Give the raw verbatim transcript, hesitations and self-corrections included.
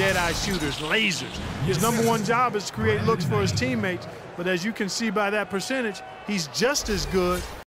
dead-eye shooters, lasers. His Yes, number sir. one job is to create looks for his teammates, but as you can see by that percentage, he's just as good